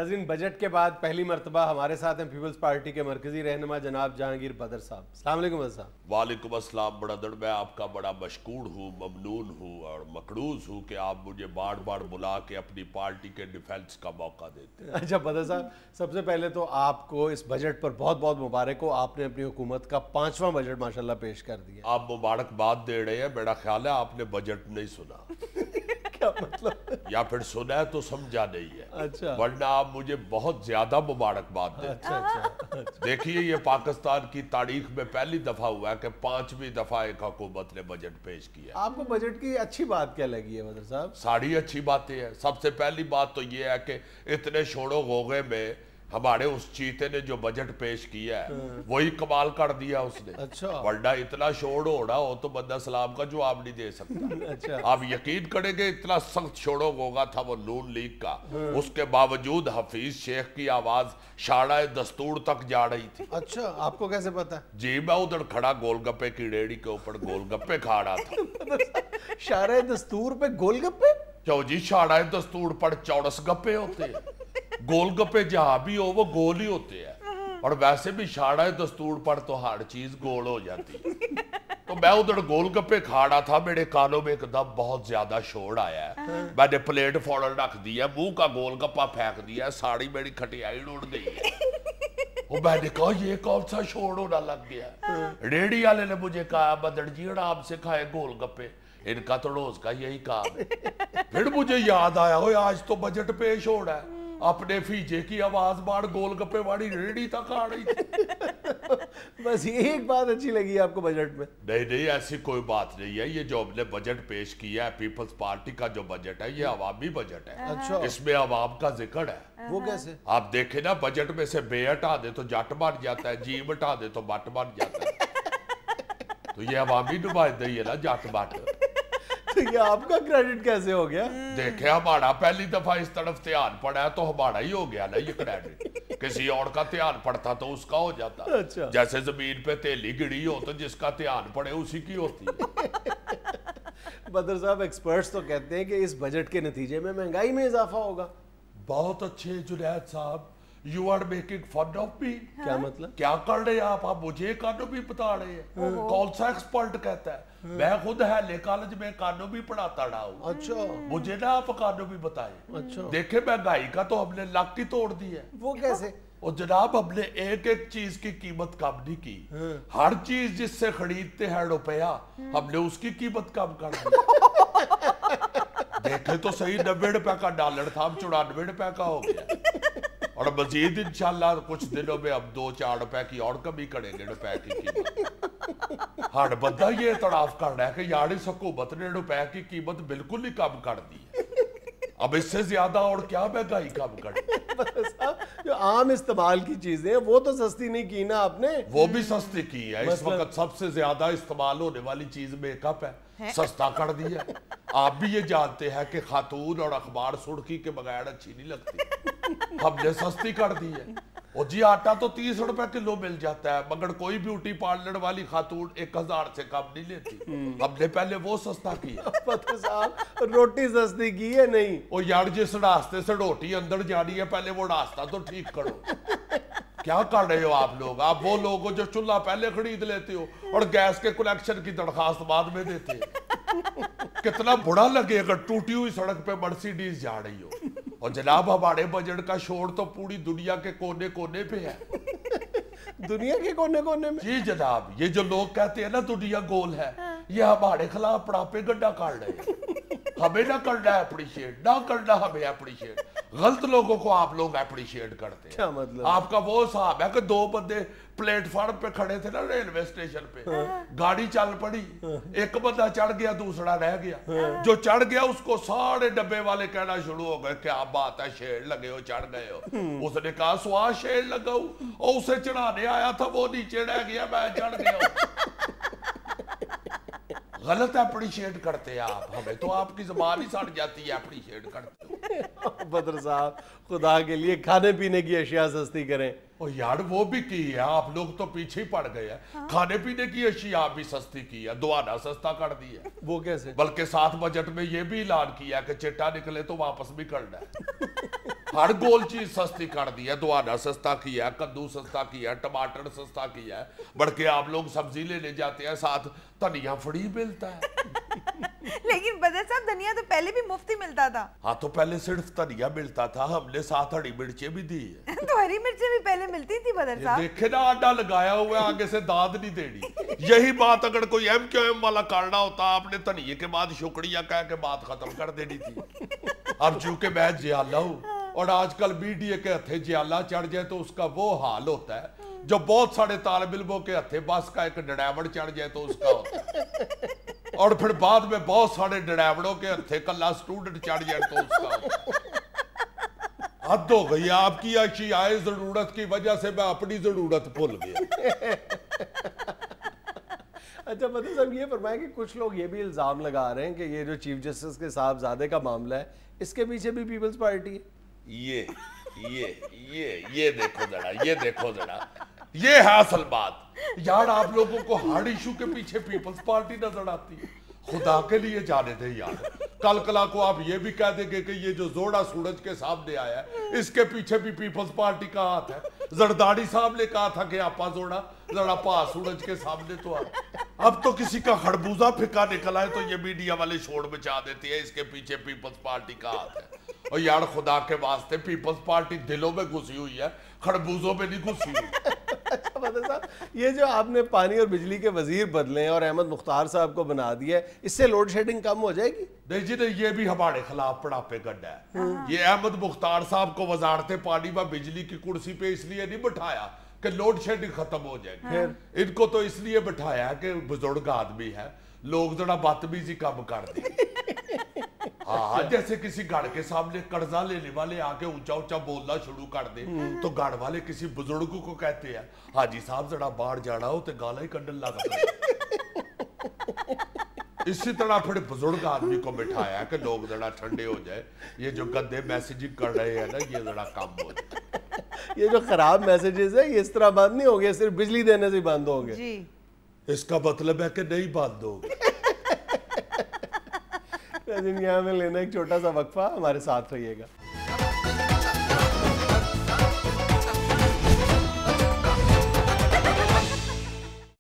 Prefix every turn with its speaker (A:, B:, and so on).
A: ناظرین بجٹ کے بعد پہلی مرتبہ ہمارے ساتھ ہیں پیپلز پارٹی کے مرکزی رہنما جناب جہانگیر بدر صاحب. السلام علیکم بدر صاحب.
B: وعلیکم السلام برادر. میں آپ کا بڑا مشکور ہوں, ممنون ہوں اور مقروض ہوں کہ آپ مجھے بار بار بلا کے اپنی پارٹی کے ڈیفینس کا موقع دیتے ہیں.
A: اچھا بدر صاحب, سب سے پہلے تو آپ کو اس بجٹ پر بہت بہت مبارک ہو. آپ نے اپنی حکومت کا 5واں بجٹ ماشاءاللہ پیش کر دیا.
B: آپ مبارکباد دے رہے ہیں, میرا خیال ہے آپ نے بجٹ نہیں سنا
A: کیا مطلب؟
B: یا پھر سنا ہے تو سمجھا نہیں ہے.
A: اچھا
B: ورنہ آپ مجھے بہت زیادہ مبارکباد دیں.
A: اچھا.
B: دیکھیے یہ پاکستان کی تاریخ میں پہلی دفعہ ہوا ہے کہ 5ویں دفعہ ایک حکومت نے بجٹ پیش کیا.
A: آپ کو بجٹ کی اچھی بات کیا لگی ہے بدر صاحب؟
B: ساری اچھی باتیں ہیں. سب سے پہلی بات تو یہ ہے کہ اتنے شور و غوغے میں ہمارے اس چیتے نے جو بجٹ پیش کیا ہے وہی کمال کر دیا اس نے.
A: اچھا.
B: ورنہ اتنا شور ہو رہا ہو تو بندہ سلام کا جواب نہیں دے سکتا.
A: اچھا.
B: آپ یقین کریں کہ اتنا سخت شور و غوغا تھا وہ نون لیگ کا, اس کے باوجود حفیظ شیخ کی آواز شارع دستور تک جا رہی تھی.
A: اچھا, آپ کو کیسے پتا؟
B: جی میں ادھر کھڑا گول گپے کی ریڑھی کے اوپر گول گپے کھا رہا تھا.
A: شارع دستور پہ گول گپے؟
B: کیوں جی, شارع دستور پر چورس گپے ہوتے ہیں, گول گپے جہاں بھی ہو وہ گول ہی ہوتے ہیں. اور ویسے بھی شارع دستور پر تو ہر چیز گول ہو جاتی. تو میں ادھر گول گپے کھا رہا تھا, میرے کانوں میں ایک دم بہت زیادہ شور آیا ہے. میں نے پلیٹ فوراً رکھ دیا, منہ کا گول گپا پھینک دیا, ساڑی میری کھٹیائی اڑ گئی ہے. میں نے کہا یہ کون سا شور ہونا لگ گیا. ریڑھی والے نے مجھے کہا بدر جی آرام سے کھائے گول گپے, ان کا تو روز کا یہی کام ہے. پھر مجھے یاد آیا ہوئے آج تو بجٹ پیش ہو رہا ہے, اپنے فیجے کی آواز بار گول گپے والی ریڑھی تک آ رہی تھی.
A: بس یہ ایک بات اچھی لگی آپ کو بجٹ میں؟
B: نہیں ایسی کوئی بات نہیں ہے. یہ جو ہم نے بجٹ پیش کیا ہے پیپلز پارٹی کا جو بجٹ ہے یہ عوامی بجٹ ہے.
A: اچھا.
B: اس میں عوام کا ذکر ہے.
A: وہ کیسے؟
B: آپ دیکھیں نا, بجٹ میں سے بے ہٹا دے تو جٹ بن جاتا ہے, جیم ہٹا دے تو بٹ بن جاتا ہے. تو یہ عوامی نمائندگی ہے نا, جٹ بٹ.
A: تو یہ آپ کا کریڈٹ کیسے ہو گیا؟
B: دیکھیں ہمارا پہلی دفعہ اس طرف دھیان پڑا ہے تو ہمارا ہی ہو گیا نا یہ کریڈٹ. کسی اور کا دھیان پڑتا تو اس کا ہو جاتا.
A: اچھا.
B: جیسے زمین پہ تیلی گڑی ہو تو جس کا دھیان پڑے اسی کی ہوتی ہے.
A: بدر صاحب, ایکسپرٹس تو کہتے ہیں کہ اس بجٹ کے نتیجے میں مہنگائی میں اضافہ ہوگا.
B: بہت اچھے جنید صاحب, you are making fun of me.
A: کیا مطلب؟
B: کیا کر رہے ہیں آپ مجھے اکانومی بتا رہے ہیں. کون سا ایکسپرٹ کہتا ہے؟ میں خود ہیلے کالج میں اکانومی پڑھاتا رہا ہوں.
A: اچھا.
B: مجھے نا آپ اکانومی بتائیں.
A: اچھا.
B: دیکھیں مہنگائی کا تو ہم نے لک ہی توڑ دی ہے.
A: وہ کیسے؟
B: اور جناب ہم نے ایک ایک چیز کی قیمت کم نہیں کی. ہر چیز جس سے خریدتے ہیں روپیہ ہم نے اس کی قیمت کم کر دی. دیکھیں تو صحیح 90 روپے کا ڈالر تھا, اب 94 روپے کا ہو گیا. اور مزید انشاءاللہ کچھ دنوں میں اب 2-4 روپے کی اور کمی کریں گے روپے کی قیمت. ہر بندہ یہ اعتراف کر رہا ہے کہ یار اس حکومت نے روپے کی قیمت بالکل ہی کم کر دی ہے. اب اس سے زیادہ اور کیا مہنگائی کم کر دی.
A: جو عام استعمال کی چیزیں وہ تو سستی نہیں کی نا آپ نے.
B: وہ بھی سستی کی ہے. اس وقت سب سے زیادہ استعمال ہونے والی چیز میک اپ ہے, سستا کر دیا. آپ بھی یہ جانتے ہیں کہ خاتون اور اخبار سرخی کے بغیر اچھی نہیں لگتی, ہم نے سستی کر دی ہے. اور جی آٹا تو 30 روپے کلو مل جاتا ہے, مگر کوئی بیوٹی پارلر والی خاتون 1000 سے کم نہیں لیتی. ہم نے پہلے وہ سستا کیا.
A: فتح صاحب, روٹی سستی کی ہے نہیں؟
B: اور یار جس راستے سے روٹی اندر جانی ہے پہلے وہ راستہ تو ٹھیک کرو. کیا کر رہے ہو آپ لوگ؟ آپ وہ لوگ جو چولہا پہلے خرید لیتے ہو اور گیس کے کنیکشن کی درخواست بعد میں دیتے ہیں. کتنا برا لگے اگر ٹوٹی ہوئی سڑک پہ مرسیڈیز جا رہی ہو. اور جناب ہمارے بجٹ کا شور تو پوری دنیا کے کونے کونے پہ ہے.
A: دنیا کے کونے کونے میں؟
B: جی جناب, یہ جو لوگ کہتے ہیں نا دنیا گول ہے, یہ ہمارے خلاف پڑاپے گڈھا کر رہے ہیں. ہمیں نہ کرنا ہے اپریشیٹ, نہ کرنا ہمیں اپریشیٹ. غلط لوگوں کو آپ لوگ اپریشیٹ کرتے ہیں.
A: کیا مطلب؟
B: آپ کا وہ صاحب ہے کہ 2 بندے پلیٹ فارم پہ کھڑے تھے نا ریلوے اسٹیشن پہ, گاڑی چل پڑی, ایک بندہ چڑھ گیا دوسرا رہ گیا. جو چڑھ گیا اس کو سارے ڈبے والے کہنا شروع ہو گئے کیا بات ہے شیر لگے ہو, چڑھ گئے ہو. اس نے کہا سوا شیر لگا ہوں, اور اسے چڑھانے آیا تھا وہ نیچے رہ گیا, میں چڑھ گیا ہوں. غلط اپریشیٹ کرتے ہیں آپ, ہمیں تو آپ کی زبان ہی سڑ جاتی ہے اپریشیٹ کرتے ہو.
A: بدر صاحب خدا کے لیے کھانے پینے کی اشیاء سستی کریں.
B: اور یار وہ بھی کی ہے, آپ لوگ تو پیچھے ہی پڑ گئے ہیں. کھانے پینے کی اشیاء بھی سستی کی ہے, دوانا سستا کر دی ہے.
A: وہ کیسے؟
B: بلکہ ساتھ بجٹ میں یہ بھی اعلان کیا کہ چٹا نکلے تو واپس بھی کرنا ہے. ہر گول چیز سستی کر دی ہے. دوانا سستا کیا ہے, کدو سستا کیا ہے, ٹماٹر سستا کیا ہے, بلکہ آپ لوگ سبزی لینے جاتے ہیں ساتھ دھنیا فری ملتا ہے.
C: لیکن بدر صاحب دھنیا تو پہلے بھی مفتی ملتا تھا.
B: ہاں تو پہلے صرف دھنیا ملتا تھا, ہم نے ساتھ ہری مرچیں بھی دی ہے.
C: تو ہری مرچیں بھی پہلے ملتی تھی بدر صاحب.
B: دیکھے نا آڈا لگایا ہوا ہے, آگے سے داد نہیں دینی. یہی بات اگر کوئی ایم کیو ایم والا کرنا ہوتا, آپ نے دھنیے کے بعد شکریہ کہہ کے بات ختم کر دینی تھی. اب چونکہ میں جیالہ ہوں اور آج کل میڈیا کے ہتھے جیالہ چڑھ جائے تو اس کا وہ حال ہوتا ہے جو بہت سارے طالب علموں کے ہتھے بس کا ایک ڈرائیور چڑھ جائے تو اس کا ہوتا ہے, اور پھر بعد میں بہت سارے ڈرائیوروں کے ہتھے کلا سٹوڈنٹ چڑھ جائے تو اس کا ہوتا ہے. حد ہو گئی آپ کی اشیاء ضرورت کی وجہ سے میں اپنی ضرورت بھول گیا.
A: اچھا بدر صاحب یہ فرمائیں کہ کچھ لوگ یہ بھی الزام لگا رہے ہیں کہ یہ جو چیف جسٹس کے صاحبزادے کا معاملہ ہے اس کے پیچھے بھی پیپلز پارٹی ہے.
B: یہ دیکھو ذرا یہ ہے اصل بات. یار آپ لوگوں کو ہر ایشو کے پیچھے پیپلز پارٹی نظر آتی ہے. خدا کے لیے جانے دیں یار. کل کلا کو آپ یہ بھی کہہ دیں گے کہ یہ جو زوڑا سورج کے سامنے آیا ہے اس کے پیچھے بھی پیپلز پارٹی کا ہاتھ ہے. زرداری صاحب نے کہا تھا کہ آپا زوڑا ذرا پا سورج کے سامنے تو آئے. اب تو کسی کا خربوزہ پھکا نکلا ہے تو یہ میڈیا والے شور مچا دیتی ہے اس کے پیچھے پیپلز پارٹی کا ہاتھ ہے. اور یار خدا کے واسطے پیپلز پارٹی دلوں میں گھسی ہوئی ہے, خربوزوں میں نہیں گھسی ہوئی.
A: اچھا بدر صاحب یہ جو آپ نے پانی اور بجلی کے وزیر بدلے ہیں اور احمد مختار صاحب کو بنا دیا ہے, اس سے لوڈ شیڈنگ کم ہو جائے گی؟
B: نہیں جی نہیں, یہ بھی ہمارے خلاف پڑا پہ گڈ ہے. یہ احمد مختار صاحب کو وزارت پانی و بجلی کی کرسی پہ اس لیے نہیں بٹھایا کہ لوڈ شیڈنگ ختم ہو جائے گی. ان کو تو اس لیے بٹھایا ہے کہ بزرگ آدمی ہے, لوگ ذرا بدتمیزی کم کر دیں. ہاں جیسے کسی گھر کے سامنے قرضہ لینے والے آ کے اونچا اونچا بولنا شروع کر دیں تو گھر والے کسی بزرگ کو کہتے ہیں حاجی صاحب ذرا باہر جانا ہو تو گالا ہی کڈن لگا. اسی طرح پھر بزرگ آدمی کو بٹھایا کہ لوگ ذرا ٹھنڈے ہو جائے, یہ جو گندے میسیجنگ کر رہے ہیں نا یہ ذرا کم ہو جائے.
A: یہ جو خراب میسیجز ہیں یہ اس طرح بند نہیں ہو گئے, صرف بجلی دینے سے بند ہو گئے.
C: جی
B: اس کا مطلب ہے کہ نہیں بند ہوگی.
A: یہاں میں لینا ایک چھوٹا سا وقفہ, ہمارے ساتھ رہیے گا.